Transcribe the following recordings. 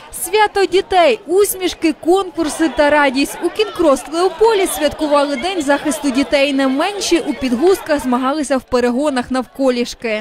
Свято дітей, усмішки, конкурси та радість. У Кінг-Крос-Леополі святкували День захисту дітей. Не менші у підгузках змагалися в перегонах навколішки.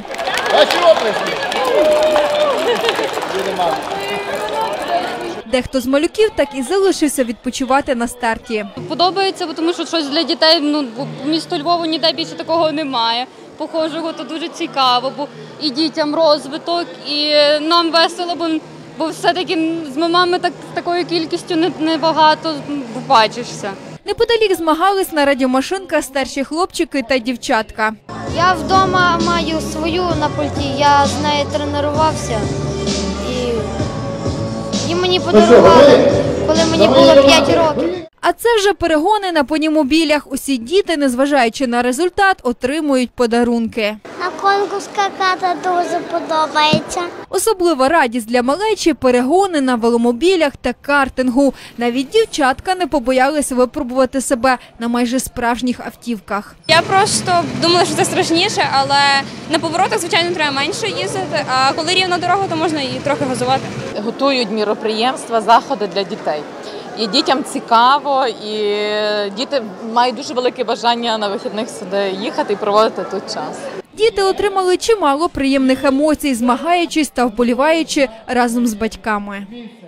Дехто з малюків так і залишився відпочивати на старті. Подобається, тому що щось для дітей, в місто Львову ніде більше такого немає. Похожого, то дуже цікаво, бо і дітям розвиток, і нам весело, бо все-таки з мамами такою кількістю небагато бачишся. Неподалік змагались на радіомашинках старші хлопчики та дівчатка. Я вдома маю свою на пульті, я з нею тренувався і мені подарували, коли мені було 5 років. А це вже перегони на понімобілях. Усі діти, незважаючи на результат, отримують подарунки. На конкурс скакати дуже подобається. Особлива радість для малечі – перегони на веломобілях та картингу. Навіть дівчатка не побоялися випробувати себе на майже справжніх автівках. Я просто думала, що це страшніше, але на поворотах, звичайно, треба менше їздити, а коли рівна дорога, то можна і трохи газувати. Готують міроприємства, заходи для дітей. І дітям цікаво, і діти мають дуже велике бажання на вихідних сюди їхати і проводити тут час. Діти отримали чимало приємних емоцій, змагаючись та вболіваючи разом з батьками.